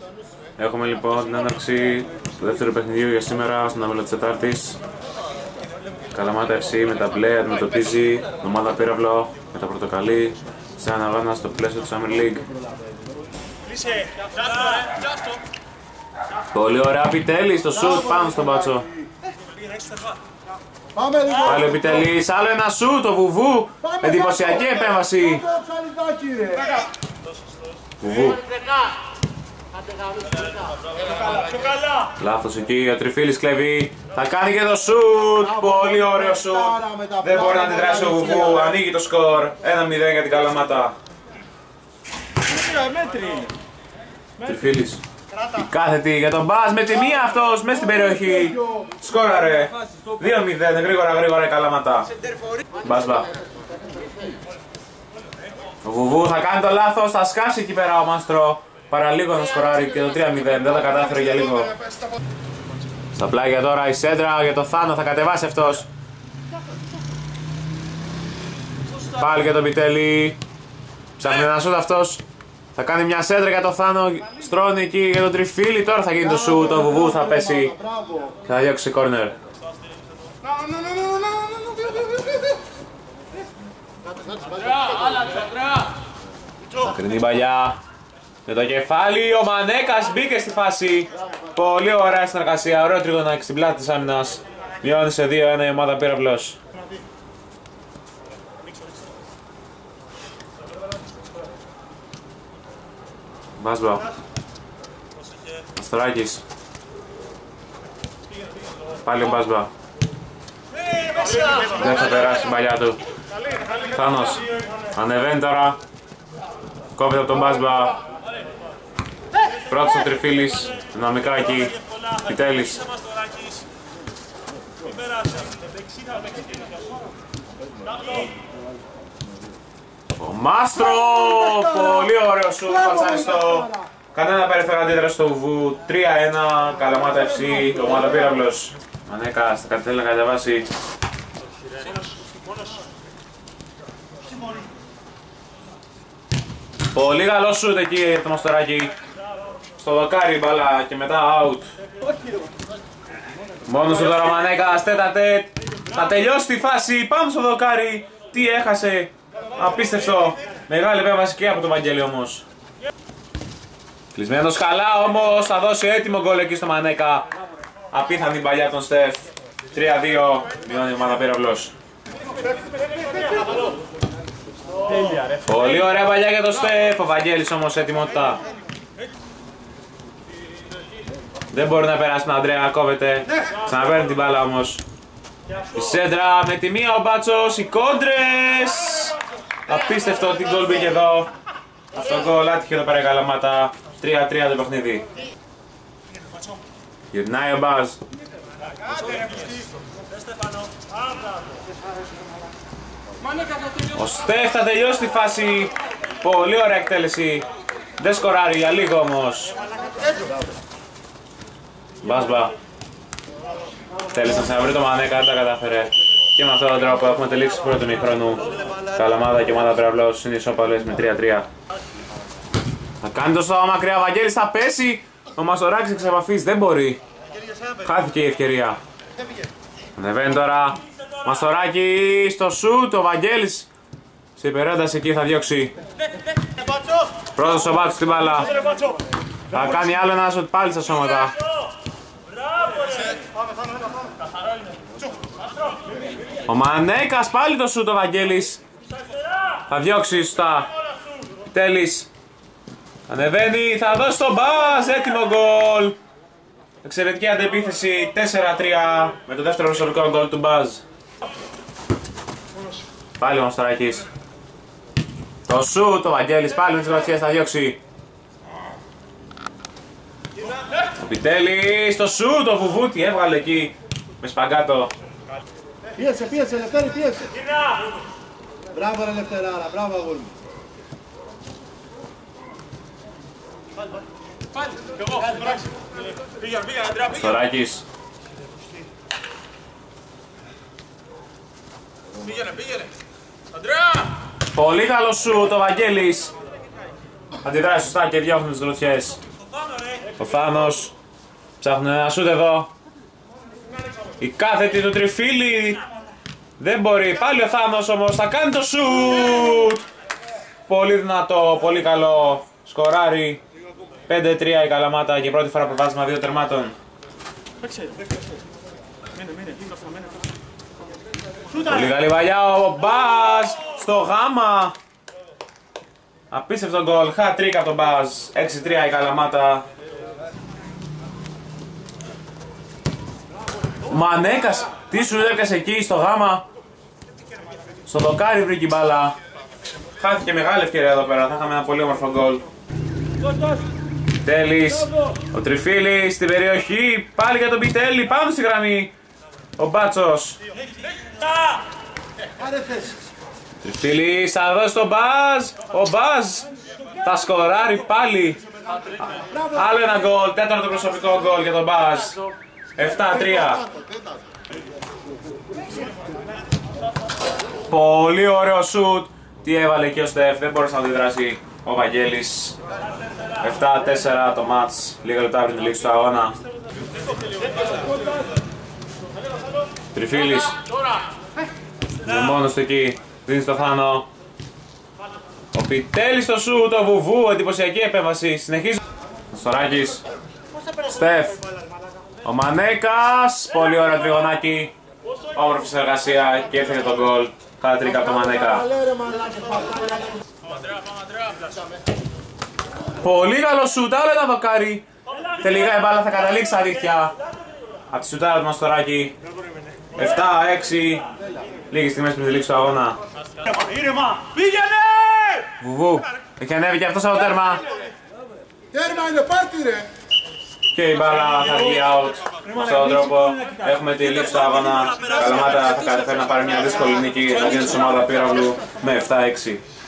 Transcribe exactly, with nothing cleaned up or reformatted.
Έχουμε λοιπόν την έναρξη του δεύτερου παιχνιδιού για σήμερα στον άμυλο της Τετάρτης. Καλαμάτα εφ σι με τα μπλε αντιμετωπίζει την ομάδα Πύραυλο με τα πορτοκαλί σε έναν αγώνα στο πλαίσιο του Summer League. Πολύ ωραία Πιτέλη στο σουτ πάνω στον μπάτσο. Πάλι ο Πιτέλης, άλλο ένα σουτ, το Βουβού, εντυπωσιακή επέμβαση. Βουβού. Λάθος εκεί, ο Τριφίλης κλέβει, θα κάνει και το σουτ, πολύ ωραίο σουτ. Δεν μπορεί να αντιδράσει ο Βουβού, ανοίγει το σκορ, ένα μηδέν για την Καλαμάτα. Τριφίλης, η κάθετη για τον Μπάζ με τη μία αυτός μέσα στην περιοχή. Σκόραρε, δύο μηδέν, γρήγορα γρήγορα η Καλαμάτα. Μπάζ μπα. Ο Βουβού θα κάνει το λάθος, θα σκάσει εκεί πέρα ο Μάστρο. Παραλίγο να σκοράρει και το τρία μηδέν, δεν τα κατάφερε για λίγο. Στα πλάγια τώρα η σέντρα για το Θάνο, θα κατεβάσει αυτός. Πάλι για τον Πιτέλη. Ψάχνει ένα σούτ αυτός. Θα κάνει μια σέντρα για το Θάνο, στρώνει εκεί για τον Τριφίλη. Τώρα θα γίνει το σούτ, το Βουβού θα πέσει και θα διώξει κόρνερ. Μακρινή παλιά. Με το κεφάλι, ο Μανέκας μπήκε στη φάση. Πολύ ωραία συνεργασία, ωραίο τρίγωνο στην πλάτη της άμυνας. Μειώνει σε δύο ένα η ομάδα Πύραυλος. Μπάσμπα. Αστράκης. Πάλι ο Μπάσμπα. Δεν θα περάσει την παλιά του. Θάνος. Ανεβαίνει τώρα. Κόβεται από τον Μπάσμπα. Πρώτος ο Τριφίλης, δυναμικά εκεί, Πιτέλης. Ο Μάστρο, πολύ ωραίο σου, φατσαριστό. Κανένα περιθώριο αντίδραση στο Βουβού, τρία ένα, Καλαμάτα εφ σι, ομάδα Πύραυλος. Μανέκα, θα κάτι θέλει να κατεβάσει. Πολύ καλό σουτ εκεί από το Μαστοράκι. Στο δοκάρι μπάλα και μετά out. Μόνος του τώρα Μανέκας, τέτα τέτ. Θα τελειώσει τη φάση, πάμε στο δοκάρι. Τι έχασε, απίστευτο. Μεγάλη επέμβαση και από τον Βαγγέλη όμως. Κλεισμένος καλά όμως, θα δώσει έτοιμο γκολ εκεί στο Μανέκα. Απίθανη παλιά τον Στεφ. τρία δύο, μειώνει η ομάδα Πύραυλος. Πολύ ωραία παλιά για τον Στεφ, ο Βαγγέλης όμως έτοιμότητα. Δεν μπορεί να περάσει τον Αντρέα, κόβεται. Ξαναπαίρνει την μπάλα όμως. Η σέντρα με τη μία ο Μπάτσος, οι κόντρες. Απίστευτο τι γκολ μπήκε εδώ. Αυτό το γκολ άτυχε εδώ πέρα η Καλαμάτα. τρία τρία το παιχνίδι. Γυρνάει ο Μπάζ. Ο Στεφ θα τελειώσει τη φάση. Πολύ ωραία εκτέλεση. Δεν σκοράρει για λίγο όμως. Μπάσμπα. Θέλησε να ξαναβρει το Μανέκα, δεν τα κατάφερε. Και με αυτόν τον τρόπο έχουμε τελείξει το πρώτο ημίχρονο. Καλαμάδα και ομάδα Πύραυλος είναι ισόπαλες με τρία τρία. Θα κάνει το στόμα μακριά, ο Βαγγέλης θα πέσει. Ο Μαστοράκης εξ επαφής δεν μπορεί. Χάθηκε η ευκαιρία. Ανεβαίνει τώρα. Μαστοράκη στο σουτ, ο Βαγγέλης σε υπερένταση εκεί θα διώξει. Πρώτος ο Μπάτσος στην μπάλα. Θα κάνει άλλο ένα σουτ πάλι στα σώματα. Ο Μανέκας πάλι το σουτ ο Βαγγέλης. Θα διώξει σωστά. Τέλης. Ανεβαίνει, θα δώσει τον Μπάζ, έτοιμο γκολ. Εξαιρετική αντεπίθεση, τέσσερα τρία με το δεύτερο προσωπικό γκολ του Μπάζ. Πάλι ο Μαστοράκης. Το σουτ, ο Βαγγέλης πάλι με τις γροθιές θα διώξει. Ο Πιτέλης, το σουτ, ο Βουβούτη έβγαλε εκεί με σπαγκάτο. Πίεσε, πίεσε, Λευτέρη, πίεσε. Μπράβο ρε Λευτεράρα, μπράβο αγόρι μου. Μαστοράκης. Πήγαινε, πήγαινε. Αντρέα! Πολύ καλό σου το Βαγγέλης. Αντιδράσει σωστά και διώχνει τις γροθιές. Ο Θάνος. Ψάχνουν ένα σούτ εδώ. Η κάθετη του Τριφύλη. Δεν μπορεί. Πάλι ο Θάνος όμως θα κάνει το σούτ. Πολύ δυνατό, πολύ καλό. Σκοράρει. πέντε τρία η Καλαμάτα και πρώτη φορά προβάδισμα δύο τερμάτων. Πολύ καλή βαλιά ο Μπάζ στο γάμα. Απίστευτο γκολ, hat-trick από τον Μπάζ. έξι τρία η Καλαμάτα. Μανέκας, τι σου έπιασε εκεί στο γάμα. Στο δοκάρι βρήκε η μπάλα. Χάθηκε μεγάλη ευκαιρία εδώ πέρα, θα είχαμε ένα πολύ όμορφο γκολ. Τέλης, ο Τριφύλης στην περιοχή, πάλι για τον Πιτέλη, πάνω στη γραμμή. Ο Μπάτσος. Τριφύλης θα δώσει τον Μπάζ, ο Μπάζ θα σκοράρει πάλι. Άλλο ένα γκολ, τέταρτο προσωπικό γκολ για τον Μπάζ. επτά τρία. Πολύ ωραίο σουτ. Τι έβαλε εκεί ο Στεφ, δεν μπορούσε να αντιδράσει ο Βαγγέλης. επτά τέσσερα το μάτς, λίγα λεπτά πριν τη λήξη του αγώνα. Τριφύλης είναι μόνος του εκεί, δίνει στο Θάνο. Ο Πιτέλης στο σουτ, ο Βουβού, εντυπωσιακή επέμβαση. Συνεχίζει ο Στοράκης. Στεφ. Ο Μανέκας, πολύ ωραίο τριγωνάκι. Όμορφη συνεργασία και έφυγε τον γκολ. Hat-trick από το Μανέκα. Πολύ καλό σουτ, άλλο ένα δοκάρι. Τελικά η μπάλα θα καταλήξει στα δίχτυα. Από τη σουτάρα του Μαστοράκη. επτά έξι. Λίγες στιγμές πριν τη λήξη του αγώνα. Πήγαινε! Βουβού, έχει ανέβει και αυτός από το τέρμα. Τέρμα είναι, πάρτι ρε! Και η μπάλα θα βγει out. Με αυτόν τον τρόπο έχουμε τη λήξη του αγώνα. Καλαμάτα θα καταφέρει να πάρει μια δύσκολη νίκη εναντίον της ομάδα Πύραυλου με επτά έξι.